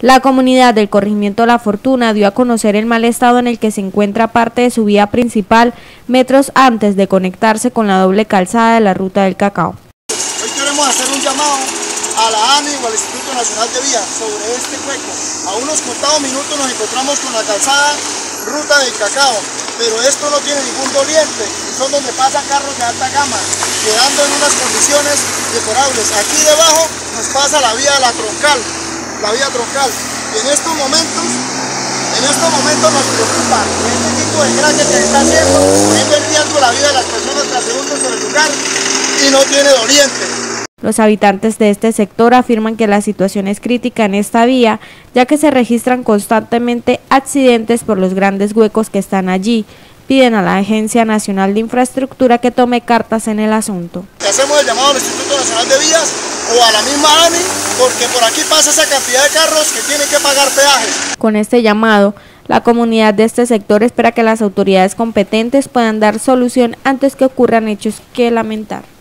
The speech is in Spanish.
La comunidad del corregimiento La Fortuna dio a conocer el mal estado en el que se encuentra parte de su vía principal metros antes de conectarse con la doble calzada de la Ruta del Cacao. Hoy queremos hacer un llamado a la ANI o al Instituto Nacional de Vías sobre este hueco. A unos contados minutos nos encontramos con la calzada Ruta del Cacao, pero esto no tiene ningún doliente y son donde pasan carros de alta gama, quedando en unas condiciones deplorables. Aquí debajo nos pasa la vía de la troncal. Y en estos momentos nos preocupa este tipo de crack que se está haciendo, poniendo en riesgo la vida de las personas transeúntes por el lugar y no tiene doliente. Los habitantes de este sector afirman que la situación es crítica en esta vía, ya que se registran constantemente accidentes por los grandes huecos que están allí. Piden a la Agencia Nacional de Infraestructura que tome cartas en el asunto. Hacemos el llamado al Instituto Nacional de Vías o a la misma ANI, porque por aquí pasa esa cantidad de carros que tienen que pagar peajes. Con este llamado, la comunidad de este sector espera que las autoridades competentes puedan dar solución antes que ocurran hechos que lamentar.